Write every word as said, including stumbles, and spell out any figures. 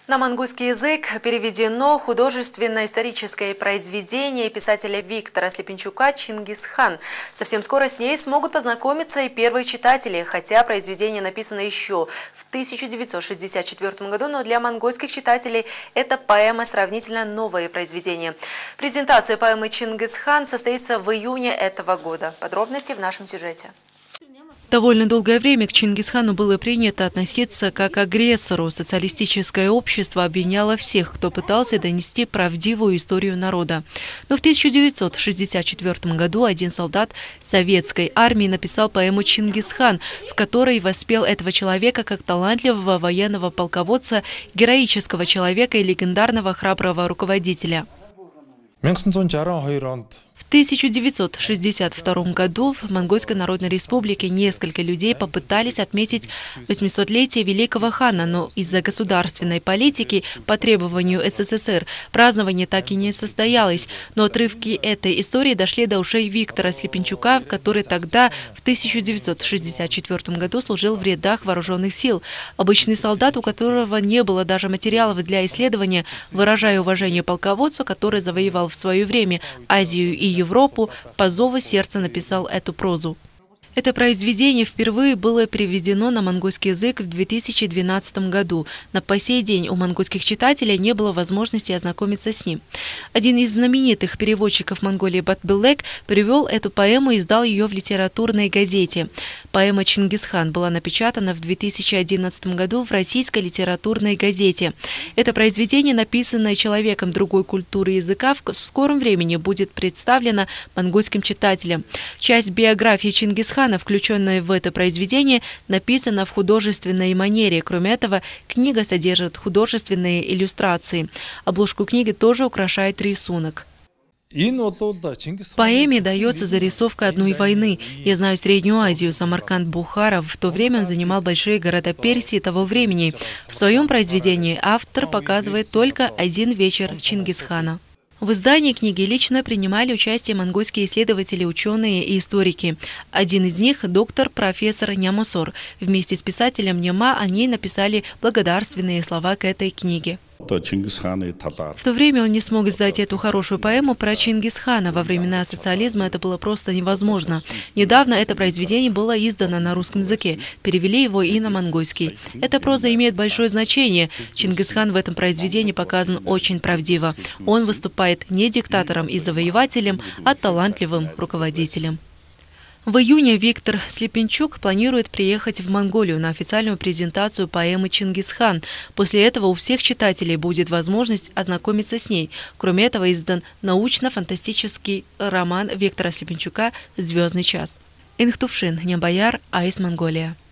На монгольский язык переведено художественно-историческое произведение писателя Виктора Слепенчука «Чингисхан». Совсем скоро с ней смогут познакомиться и первые читатели, хотя произведение написано еще в тысяча девятьсот шестьдесят четвёртом году, но для монгольских читателей это поэма сравнительно новое произведение. Презентация поэмы «Чингисхан» состоится в июне этого года. Подробности в нашем сюжете. Довольно долгое время к Чингисхану было принято относиться как к агрессору. Социалистическое общество обвиняло всех, кто пытался донести правдивую историю народа. Но в тысяча девятьсот шестьдесят четвёртом году один солдат советской армии написал поэму «Чингисхан», в которой воспел этого человека как талантливого военного полководца, героического человека и легендарного храброго руководителя. В тысяча девятьсот шестьдесят втором году в Монгольской Народной Республике несколько людей попытались отметить восьмисотлетие великого хана, но из-за государственной политики по требованию СССР празднование так и не состоялось. Но отрывки этой истории дошли до ушей Виктора Слепенчука, который тогда, в тысяча девятьсот шестьдесят четвёртом году, служил в рядах вооруженных сил. Обычный солдат, у которого не было даже материалов для исследования, выражая уважение полководцу, который завоевал в свое время Азию и Европу, по зову сердца написал эту прозу. Это произведение впервые было переведено на монгольский язык в две тысячи двенадцатом году, но по сей день у монгольских читателей не было возможности ознакомиться с ним. Один из знаменитых переводчиков Монголии Батбелек перевел эту поэму и издал ее в литературной газете. Поэма «Чингисхан» была напечатана в две тысячи одиннадцатом году в российской литературной газете. Это произведение, написанное человеком другой культуры и языка, в скором времени будет представлено монгольским читателям. Часть биографии Чингисхана, включенная в это произведение, написана в художественной манере. Кроме этого, книга содержит художественные иллюстрации. Обложку книги тоже украшает рисунок. В поэме дается зарисовка одной войны. Я знаю Среднюю Азию, Самарканд, Бухара. В то время он занимал большие города Персии того времени. В своем произведении автор показывает только один вечер Чингисхана. В издании книги лично принимали участие монгольские исследователи, ученые и историки. Один из них – доктор профессор Нямосор. Вместе с писателем Няма они написали благодарственные слова к этой книге. В то время он не смог издать эту хорошую поэму про Чингисхана. Во времена социализма это было просто невозможно. Недавно это произведение было издано на русском языке. Перевели его и на монгольский. Эта проза имеет большое значение. Чингисхан в этом произведении показан очень правдиво. Он выступает не диктатором и завоевателем, а талантливым руководителем. В июне Виктор Слепенчук планирует приехать в Монголию на официальную презентацию поэмы «Чингисхан». После этого у всех читателей будет возможность ознакомиться с ней. Кроме этого, издан научно-фантастический роман Виктора Слепенчука «Звездный час». Инхтувшин, Нябояр, Айс, Монголия.